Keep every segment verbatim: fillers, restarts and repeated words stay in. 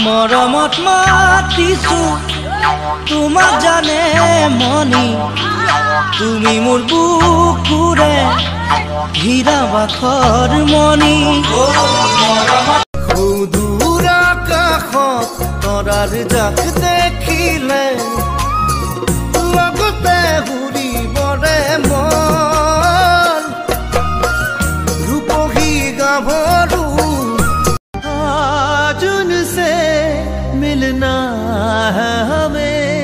মৰমত মাতিছো তোমাক জানে মনি তুমি মোৰ বুকুৰে হীৰা বাখৰ মনি সুদূৰ আকাশত তৰাৰ জাক দেখিলে লগতে ঘূৰিবৰে মন ৰূপহী গাভৰু मिलना है हमें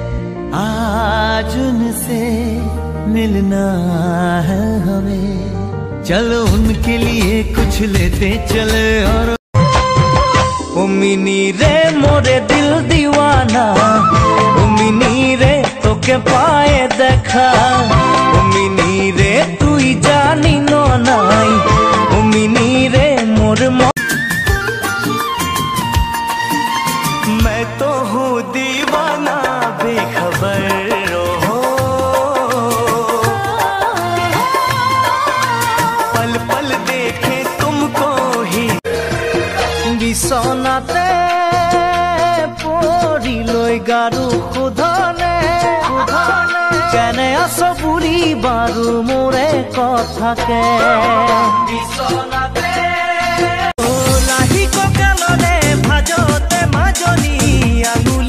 आज उनसे मिलना है हमें चलो उनके लिए कुछ लेते चले और ओ मिनी रे मोरे दिल दीवाना ओ मिनी रे तो के पाए देखा ओ मिनी रे तू ही जानी नो नाई ओ मिनी रे मोर मैं तो हूँ दीवाना बेखबर हो पल पल देखे तुमको ही बिसनाते परी लई गारू खुधने केने आसो बुरी बारू मोरे कथाके बिसनाते लाही को कालरे भाजते মাজনী আঙুলি